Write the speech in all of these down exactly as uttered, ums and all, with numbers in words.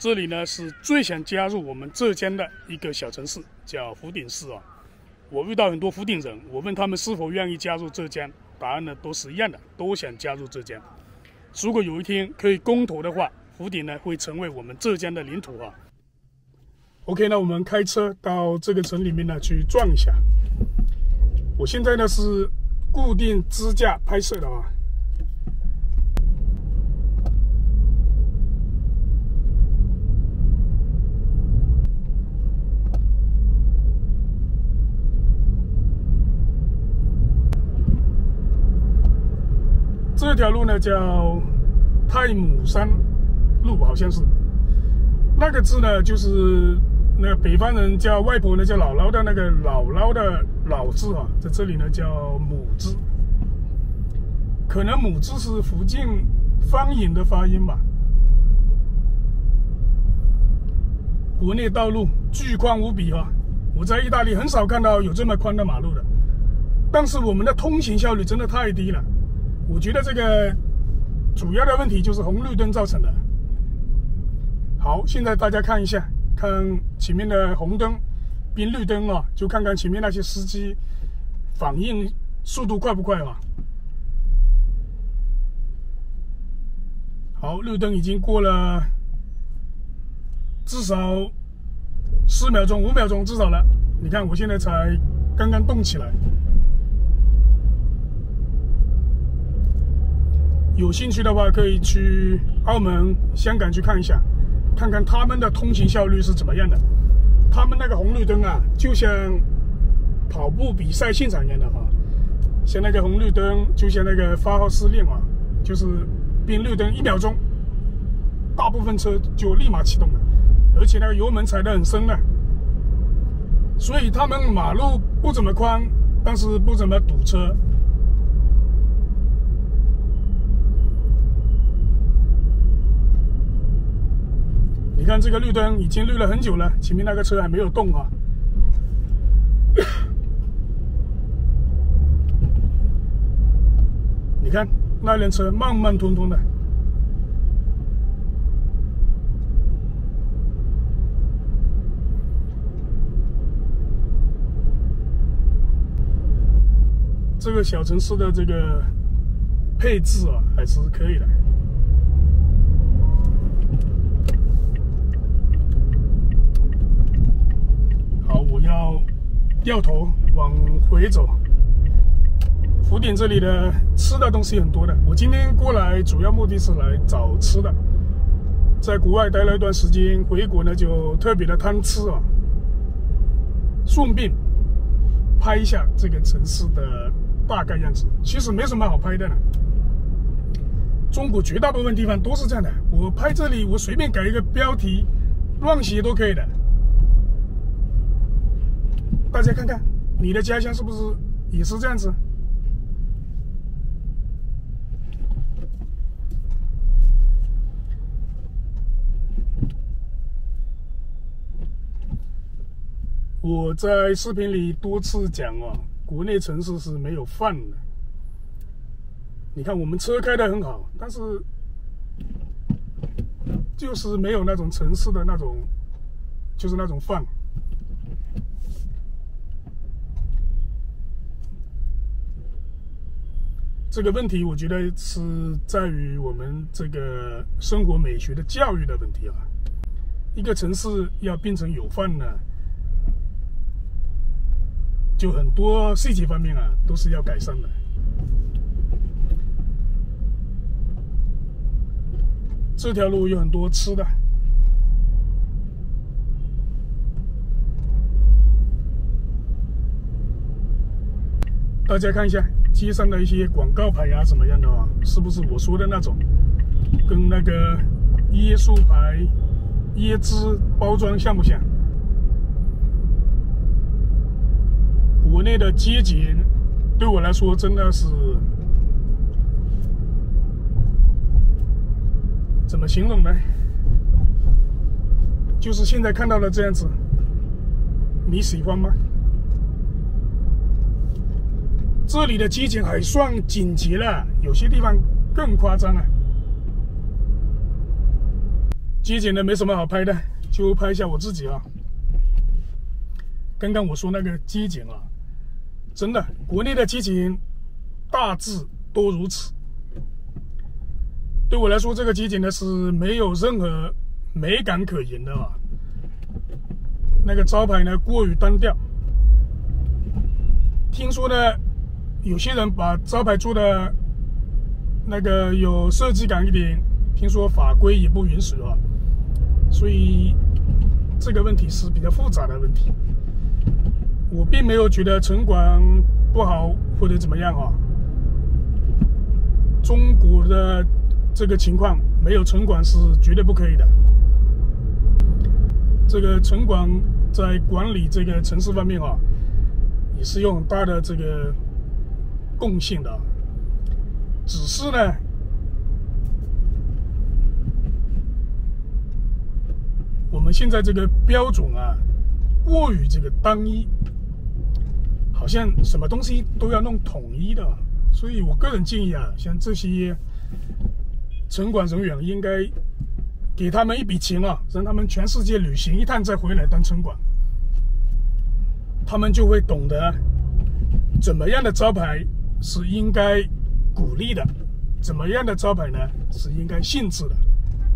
这里呢是最想加入我们浙江的一个小城市，叫福鼎市啊。我遇到很多福鼎人，我问他们是否愿意加入浙江，答案呢都是一样的，都想加入浙江。如果有一天可以公投的话，福鼎呢会成为我们浙江的领土啊。OK， 那我们开车到这个城里面呢去转一下。我现在呢是固定支架拍摄的啊。这条路呢叫太姥山路，好像是那个字呢，就是那个北方人叫外婆呢叫姥姥的那个姥姥的姥字啊，在这里呢叫母字，可能母字是福建方言的发音吧。国内道路巨宽无比啊，我在意大利很少看到有这么宽的马路的，但是我们的通行效率真的太低了。我觉得这个主要的问题就是红绿灯造成的。好，现在大家看一下，看前面的红灯变绿灯啊，就看看前面那些司机反应速度快不快啊。好，绿灯已经过了至少四秒钟、五秒钟至少了。你看我现在才刚刚动起来。有兴趣的话，可以去澳门、香港去看一下，看看他们的通行效率是怎么样的。他们那个红绿灯啊，就像跑步比赛现场一样的哈，像那个红绿灯，就像那个发号施令啊，就是变绿灯一秒钟，大部分车就立马启动了，而且那个油门踩得很深的，所以他们马路不怎么宽，但是不怎么堵车。你看这个绿灯已经绿了很久了，前面那个车还没有动啊。你看那辆车慢慢吞吞的。这个小城市的这个配置啊，还是可以的。要掉头往回走。福鼎这里的吃的东西很多的，我今天过来主要目的是来找吃的。在国外待了一段时间，回国呢就特别的贪吃啊，顺便拍一下这个城市的大概样子。其实没什么好拍的呢，中国绝大部分地方都是这样的。我拍这里，我随便改一个标题，乱写都可以的。大家看看，你的家乡是不是也是这样子？我在视频里多次讲啊，国内城市是没有饭的。你看我们车开得很好，但是就是没有那种城市的那种，就是那种饭。这个问题我觉得是在于我们这个生活美学的教育的问题啊。一个城市要变成有饭呢，就很多细节方面啊都是要改善的。这条路有很多吃的，大家看一下街上的一些广告牌啊，怎么样的啊？是不是我说的那种？跟那个椰树牌、椰汁包装像不像？国内的街景对我来说真的是怎么形容呢？就是现在看到的这样子，你喜欢吗？这里的街景还算紧结了，有些地方更夸张啊。 街景呢没什么好拍的，就拍一下我自己啊。刚刚我说那个街景啊，真的，国内的街景大致都如此。对我来说，这个街景呢是没有任何美感可言的啊。那个招牌呢过于单调。听说呢，有些人把招牌做的那个有设计感一点，听说法规也不允许啊。所以这个问题是比较复杂的问题。我并没有觉得城管不好或者怎么样啊。中国的这个情况没有城管是绝对不可以的。这个城管在管理这个城市方面啊，也是有很大的这个贡献的。只是呢，我们现在这个标准啊，过于这个单一，好像什么东西都要弄统一的。所以我个人建议啊，像这些城管人员应该给他们一笔钱啊，让他们全世界旅行一趟再回来当城管，他们就会懂得怎么样的招牌是应该鼓励的，怎么样的招牌呢是应该限制的。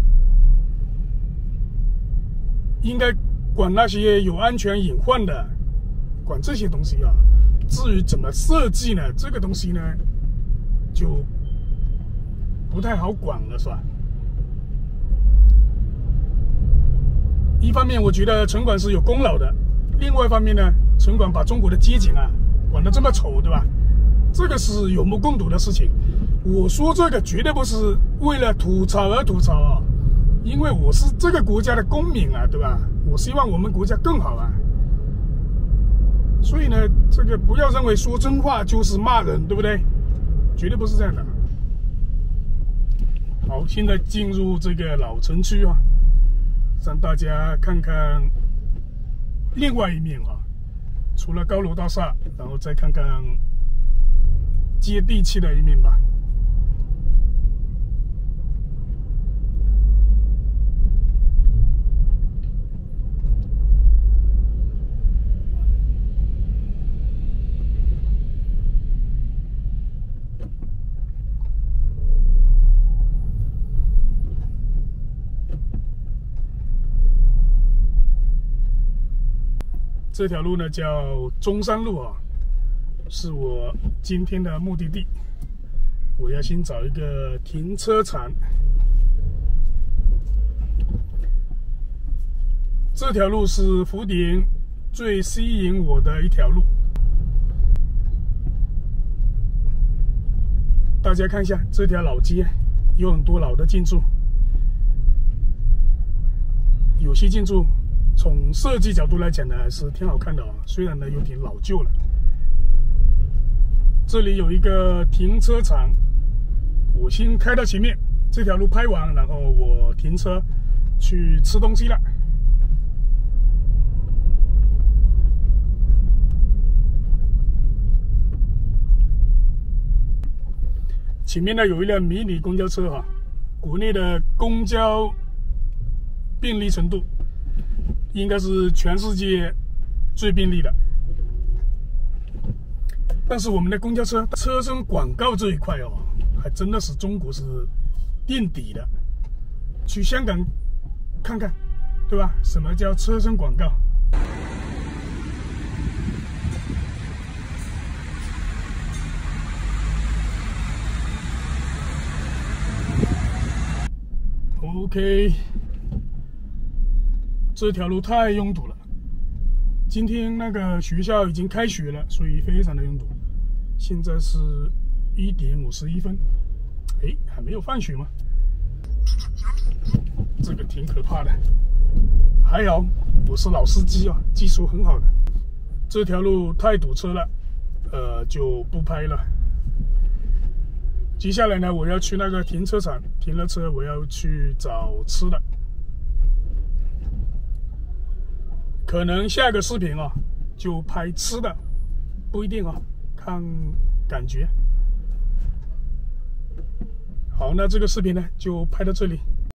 应该管那些有安全隐患的，管这些东西啊。至于怎么设计呢，这个东西呢就不太好管了，是吧？一方面我觉得城管是有功劳的，另外一方面呢，城管把中国的街景啊管得这么丑，对吧？这个是有目共睹的事情。我说这个绝对不是为了吐槽而吐槽啊，因为我是这个国家的公民啊，对吧？我希望我们国家更好啊。所以呢，这个不要认为说真话就是骂人，对不对？绝对不是这样的。好，现在进入这个老城区啊，让大家看看另外一面啊，除了高楼大厦，然后再看看接地气的一面吧。这条路呢叫中山路啊，是我今天的目的地。我要先找一个停车场。这条路是福鼎最吸引我的一条路。大家看一下这条老街，有很多老的建筑，有些建筑从设计角度来讲呢，还是挺好看的啊，虽然呢有点老旧了。这里有一个停车场，我先开到前面，这条路拍完，然后我停车去吃东西了。前面呢有一辆迷你公交车哈，国内的公交便利程度应该是全世界最便利的。但是我们的公交车车身广告这一块哦，还真的是中国是垫底的。去香港看看，对吧？什么叫车身广告？OK， 这条路太拥堵了。今天那个学校已经开学了，所以非常的拥堵。现在是一点五十一分，哎，还没有放学吗？这个挺可怕的。还好我是老司机啊，技术很好的。这条路太堵车了，呃，就不拍了。接下来呢，我要去那个停车场，停了车，我要去找吃的。可能下个视频啊，就拍吃的，不一定啊，看感觉。好，那这个视频呢，就拍到这里。